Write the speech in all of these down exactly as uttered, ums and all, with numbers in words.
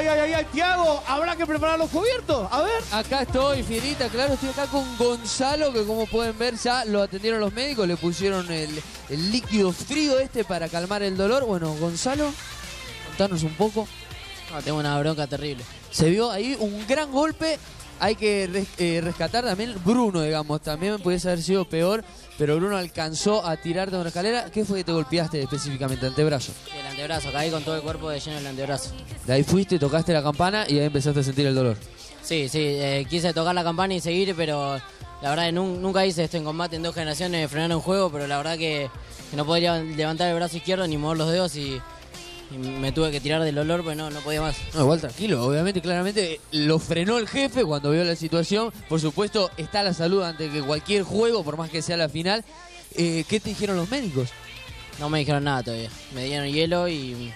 ay, ay, ay, ay, Tiago, habrá que preparar los cubiertos. A ver. Acá estoy, Fierita, claro, estoy acá con Gonzalo, que como pueden ver ya lo atendieron los médicos, le pusieron el, el líquido frío este para calmar el dolor. Bueno, Gonzalo, contanos un poco. No, tengo una bronca terrible. Se vio ahí un gran golpe. Hay que res, eh, rescatar también Bruno, digamos. También pudiese haber sido peor, pero Bruno alcanzó a tirarte de una escalera. ¿Qué fue que te golpeaste específicamente? ¿Antebrazo? El antebrazo, caí con todo el cuerpo de lleno del antebrazo. De ahí fuiste, tocaste la campana y ahí empezaste a sentir el dolor. Sí, sí, eh, quise tocar la campana y seguir, pero la verdad que nun, nunca hice esto en combate en dos generaciones, frenar un juego, pero la verdad que, que no podía levantar el brazo izquierdo ni mover los dedos y... Y me tuve que tirar del olor, pues no, no podía más. No, igual tranquilo, obviamente, claramente lo frenó el jefe cuando vio la situación. Por supuesto, está la salud ante que cualquier juego, por más que sea la final. Eh, ¿Qué te dijeron los médicos? No me dijeron nada todavía. Me dieron hielo y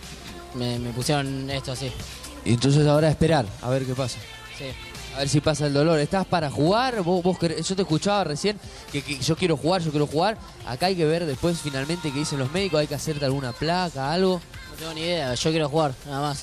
me, me pusieron esto así. Y entonces ahora a esperar, a ver qué pasa. Sí. A ver si pasa el dolor. ¿Estás para jugar? ¿Vos, vos querés? Yo te escuchaba recién que, que yo quiero jugar, yo quiero jugar. Acá hay que ver después finalmente qué dicen los médicos. Hay que hacerte alguna placa, algo. No tengo ni idea, yo quiero jugar, nada más.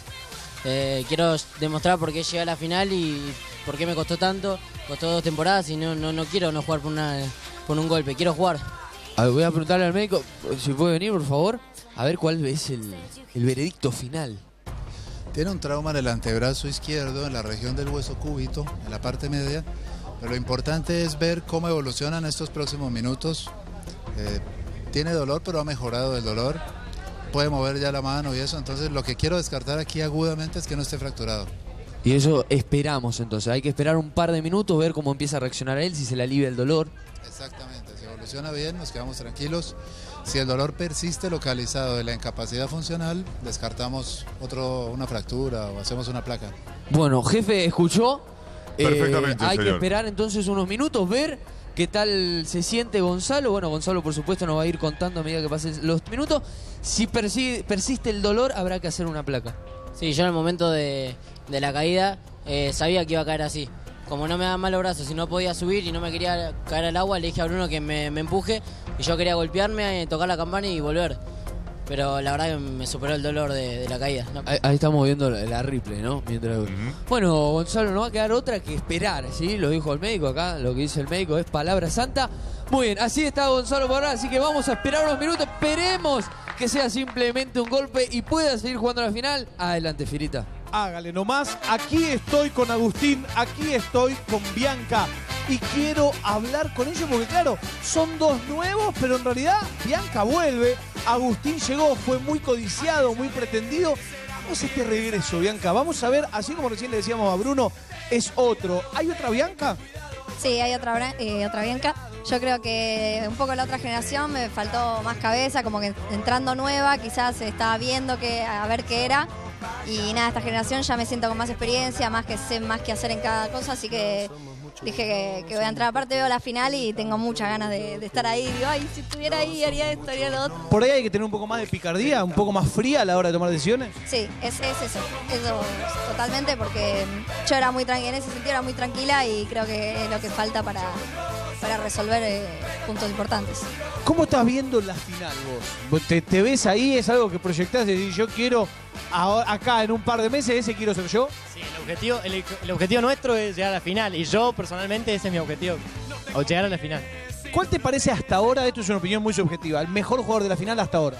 Eh, quiero demostrar por qué llegué a la final y por qué me costó tanto. Costó dos temporadas y no, no, no quiero no jugar por, una, por un golpe, quiero jugar. A ver, voy a preguntarle al médico, si puede venir, por favor, a ver cuál es el, el veredicto final. Tiene un trauma en el antebrazo izquierdo, en la región del hueso cúbito, en la parte media. Pero lo importante es ver cómo evolucionan estos próximos minutos. Eh, tiene dolor, pero ha mejorado el dolor. Puede mover ya la mano y eso. Entonces lo que quiero descartar aquí agudamente es que no esté fracturado. Y eso esperamos entonces. Hay que esperar un par de minutos, ver cómo empieza a reaccionar él, si se le alivia el dolor. Exactamente. Si evoluciona bien, nos quedamos tranquilos. Si el dolor persiste localizado de la incapacidad funcional, descartamos otro, una fractura o hacemos una placa. Bueno, jefe, ¿escuchó? Perfectamente, eh, Hay señor. que esperar entonces unos minutos, ver qué tal se siente Gonzalo. Bueno, Gonzalo por supuesto nos va a ir contando a medida que pasen los minutos. Si persi persiste el dolor, habrá que hacer una placa. Sí, yo en el momento de, de la caída eh, sabía que iba a caer así. Como no me daban mal los brazos y no podía subir y no me quería caer al agua, le dije a Bruno que me, me empuje y yo quería golpearme, eh, tocar la campana y volver. Pero la verdad que me superó el dolor de, de la caída, ¿no? Ahí, ahí estamos viendo la, la replay, ¿no? Mientras... Uh-huh. Bueno, Gonzalo, no va a quedar otra que esperar, ¿sí? Lo dijo el médico acá, lo que dice el médico es palabra santa. Muy bien, así está Gonzalo por ahora, así que vamos a esperar unos minutos, esperemos que sea simplemente un golpe y pueda seguir jugando a la final. Adelante, Firita. Hágale nomás. Aquí estoy con Agustín, aquí estoy con Bianca. Y quiero hablar con ellos porque, claro, son dos nuevos, pero en realidad Bianca vuelve. Agustín llegó, fue muy codiciado, muy pretendido. ¿Cómo es este regreso, Bianca? Vamos a ver, así como recién le decíamos a Bruno, es otro. ¿Hay otra Bianca? Sí, hay otra, eh, otra Bianca. Yo creo que un poco la otra generación me faltó más cabeza, como que entrando nueva, quizás estaba viendo que, a ver qué era. Y nada, esta generación ya me siento con más experiencia, más que sé más qué hacer en cada cosa, así que dije que, que voy a entrar. Aparte veo la final y tengo muchas ganas de, de estar ahí. Digo, ay, si estuviera ahí haría esto, haría lo otro. Por ahí hay que tener un poco más de picardía, un poco más fría a la hora de tomar decisiones. Sí, es, es eso, eso totalmente, porque yo era muy tranquila, en ese sentido era muy tranquila y creo que es lo que falta para, para resolver eh, puntos importantes. ¿Cómo estás viendo la final vos? ¿Te, te ves ahí? ¿Es algo que proyectás? De decir, yo quiero, ahora, acá en un par de meses, ese quiero ser yo. Sí, el objetivo, el, el objetivo nuestro es llegar a la final. Y yo, personalmente, ese es mi objetivo. O llegar a la final. ¿Cuál te parece hasta ahora, esto es una opinión muy subjetiva, el mejor jugador de la final hasta ahora?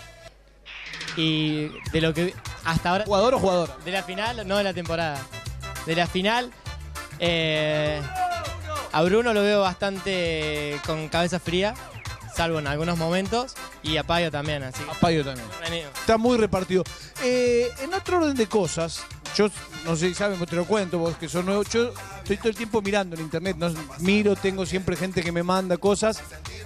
Y de lo que hasta ahora... ¿Jugador o jugadora? De la final, no de la temporada. De la final, eh, a Bruno lo veo bastante con cabeza fría, salvo en algunos momentos, y a Payo también, así. A Payo también. Venido. Está muy repartido. Eh, en otro orden de cosas, yo no sé si saben, te lo cuento vos que sos nuevo, yo estoy todo el tiempo mirando en internet, no, miro, tengo siempre gente que me manda cosas.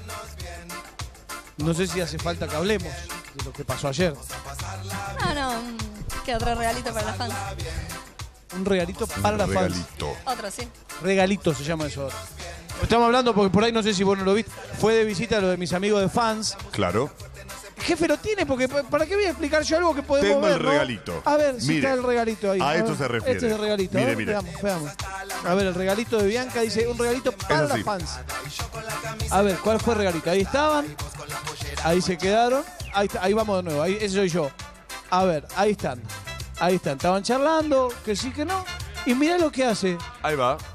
No sé si hace falta que hablemos de lo que pasó ayer. No, no, ¿qué otro regalito para las fans? Un regalito para Un las fans. regalito. Otro, sí. Regalito se llama eso. Estamos hablando porque por ahí no sé si vos no lo viste. Fue de visita a lo de mis amigos de fans. Claro. Jefe, lo tiene porque ¿para qué voy a explicar yo algo que podemos Tengo ver, el ¿no? regalito. A ver, si Mire, está el regalito ahí. a esto ver, se refiere. Este es el regalito. Mire, a ver, mire. Veamos, veamos. A ver, el regalito de Bianca dice un regalito para Es las así. fans. A ver, ¿cuál fue el regalito? Ahí estaban. Ahí se quedaron. Ahí, está, ahí vamos de nuevo. Ahí, ese soy yo. A ver, ahí están. Ahí están, estaban charlando, que sí, que no. Y mirá lo que hace. Ahí va. O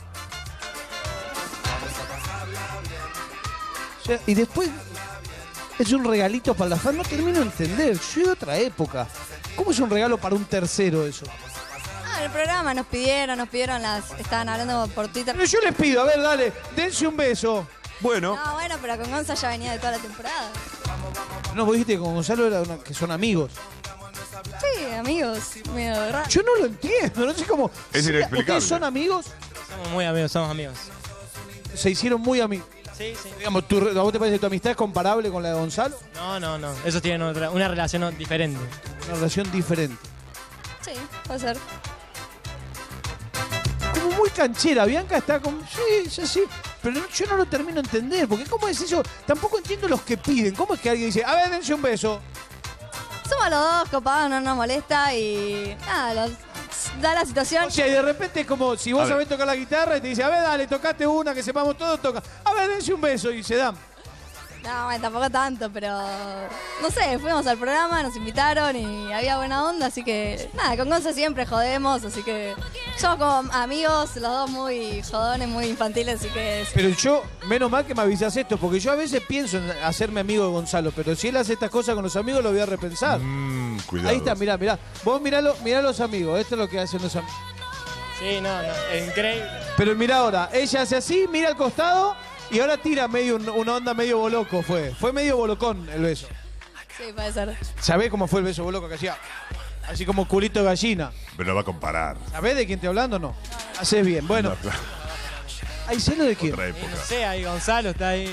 sea, y después es un regalito para la fan. No termino de entender. Yo soy de otra época. ¿Cómo es un regalo para un tercero eso? Ah, en el programa nos pidieron, nos pidieron las... Estaban hablando por Twitter. Pero yo les pido, a ver, dale, dense un beso. Bueno. No, bueno, pero con Gonza ya venía de toda la temporada. No, vos dijiste que con Gonzalo era una- que son amigos. Sí, amigos, medio raro. Yo no lo entiendo, no sé cómo. Es Sí, inexplicable. ¿Ustedes son amigos? Somos muy amigos, somos amigos. Se hicieron muy amigos. Sí, sí. Digamos, ¿tu, ¿a vos te parece que tu amistad es comparable con la de Gonzalo? No, no, no. Esos tienen otra, una relación diferente. Una relación diferente. Sí, puede ser. Como muy canchera. Bianca está como, sí, sí, sí. Pero no- yo no lo termino de entender. Porque ¿cómo es eso? Tampoco entiendo los que piden. ¿Cómo es que alguien dice, a ver, dense un beso? Somos los dos copados, no nos molesta y nada, los- da la situación. O sea, y de repente es como si A vos ver. sabés tocar la guitarra y te dice, a ver, dale, tocate una, que sepamos todos, toca. A ver, dense un beso y se dan. No, bueno, tampoco tanto, pero no sé, fuimos al programa, nos invitaron y había buena onda, así que nada, con Gonza siempre jodemos, así que somos como amigos, los dos muy jodones, muy infantiles, así que Pero yo, menos mal que me avisas esto, porque yo a veces pienso en hacerme amigo de Gonzalo, pero si él hace estas cosas con los amigos, lo voy a repensar. Mm, cuidado. Ahí está, mirá, mirá. Vos miralo, mirá los amigos, esto es lo que hacen los amigos. Sí, no, no. Es increíble. Pero mirá ahora, ella hace así, mira al costado y ahora tira medio un- una onda medio boloco, fue. Fue medio bolocón el beso. sí, puede ser. ¿Sabés cómo fue el beso boloco que hacía? Así como culito de gallina. Me lo va a comparar. ¿Sabés de quién estoy hablando o no? Haces bien. Bueno, No, claro, ¿hay celos de quién? otra Y época. no sé, ahí Gonzalo está ahí.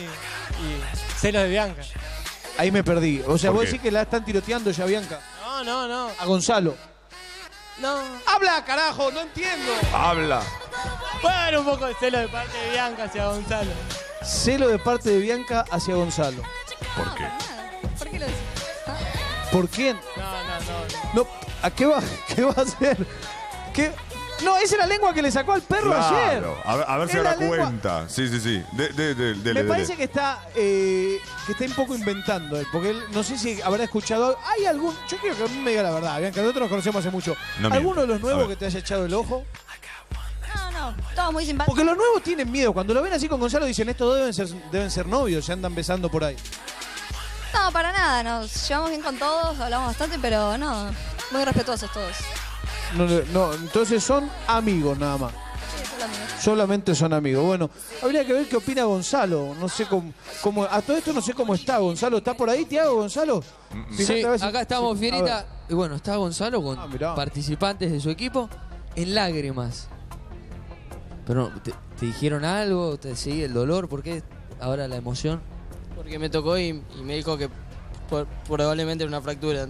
Y celos de Bianca. Ahí me perdí. O sea, ¿Por vos qué? decís que la están tiroteando ya, Bianca. No, no, no. A Gonzalo. No. ¡Habla, carajo! ¡No entiendo! Habla. Bueno, un poco de celos de parte de Bianca hacia Gonzalo. Celo de parte de Bianca hacia Gonzalo. ¿Por qué? Nada, ¿por qué lo decís? ¿Por quién? No, no, no. No, ¿a qué va? ¿Qué va a hacer? ¿Qué? No, esa es la lengua que le sacó al perro ayer. Claro. A ver, a ver si Es ahora la lengua- cuenta. Sí, sí, sí. De, de, de, dele, Me dele. parece que está eh, que está un poco inventando él, porque él no sé si habrá escuchado. ¿Hay algún? Yo quiero que a mí me diga la verdad, Bianca, nosotros nos conocemos hace mucho. No ¿Alguno de mientas. los A nuevos ver. que te haya echado el ojo? No, no, todos muy simpáticos. Porque los nuevos tienen miedo. Cuando lo ven así con Gonzalo dicen, estos dos deben ser, deben ser novios, se andan besando por ahí. No, para nada, nos llevamos bien con todos, hablamos bastante, pero no, muy respetuosos todos. No, no, entonces son amigos nada más. Sí, solo amigos. Solamente son amigos. Bueno, habría que ver qué opina Gonzalo. No sé cómo, cómo a todo esto no sé cómo está Gonzalo. ¿Está por ahí, Tiago, Gonzalo? Sí, Fíjate a ver si- acá estamos, sí, a Fierita. ver. Y bueno, está Gonzalo con Ah, mirá. participantes de su equipo en lágrimas. Pero, ¿te, te dijeron algo? ¿Te sigue el dolor? ¿Por qué ahora la emoción? Porque me tocó y, y me dijo que por- probablemente era una fractura.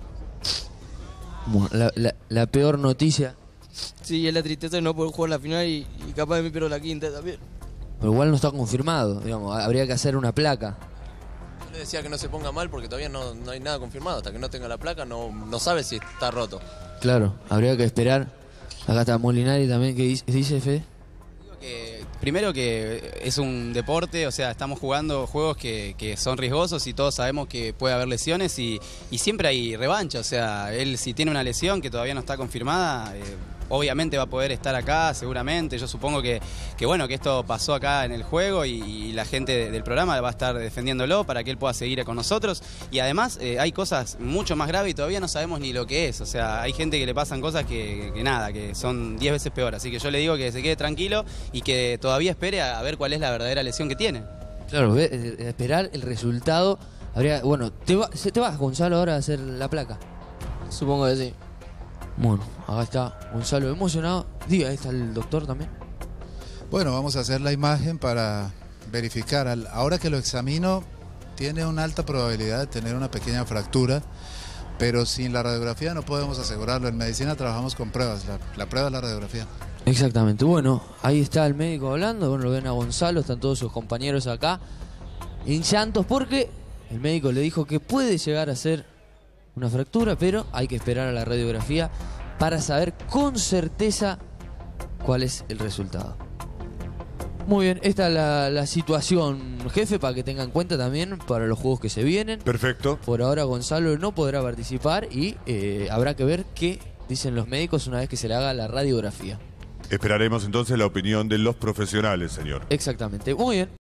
Bueno, la, la- la peor noticia. Sí, es la tristeza de no poder jugar la final y, y capaz de mí, pero la quinta también. Pero igual no está confirmado. Digamos, habría que hacer una placa. Yo le decía que no se ponga mal porque todavía no, no hay nada confirmado. Hasta que no tenga la placa no, no sabe si está roto. Claro, habría que esperar. Acá está Molinari también. ¿Qué dice, dice Fe? Que, primero que es un deporte, o sea, estamos jugando juegos que, que son riesgosos y todos sabemos que puede haber lesiones y, y siempre hay revancha, o sea, él si tiene una lesión que todavía no está confirmada, eh, obviamente va a poder estar acá, seguramente, yo supongo que, que bueno, que esto pasó acá en el juego y, y la gente de- del programa va a estar defendiéndolo para que él pueda seguir con nosotros y además eh, hay cosas mucho más graves y todavía no sabemos ni lo que es, o sea, hay gente que le pasan cosas que, que nada, que son diez veces peor, así que yo le digo que se quede tranquilo y que todavía espere a, a ver cuál es la verdadera lesión que tiene. Claro, ve, eh, esperar el resultado. Habría, bueno, ¿te, va- se- ¿te vas, Gonzalo, ahora a hacer la placa? Supongo que sí. Bueno, acá está Gonzalo emocionado. Diga, ahí está el doctor también. Bueno, vamos a hacer la imagen para verificar. Al- Ahora que lo examino, tiene una alta probabilidad de tener una pequeña fractura, pero sin la radiografía no podemos asegurarlo. En medicina trabajamos con pruebas, la, la prueba es la radiografía. Exactamente. Bueno, ahí está el médico hablando. Bueno, lo ven a Gonzalo, están todos sus compañeros acá en llantos porque el médico le dijo que puede llegar a ser una fractura, pero hay que esperar a la radiografía para saber con certeza cuál es el resultado. Muy bien, esta es la, la situación, jefe, para que tengan en cuenta también para los juegos que se vienen. Perfecto. Por ahora Gonzalo no podrá participar y eh, habrá que ver qué dicen los médicos, una vez que se le haga la radiografía. Esperaremos entonces la opinión de los profesionales, señor. Exactamente. Muy bien.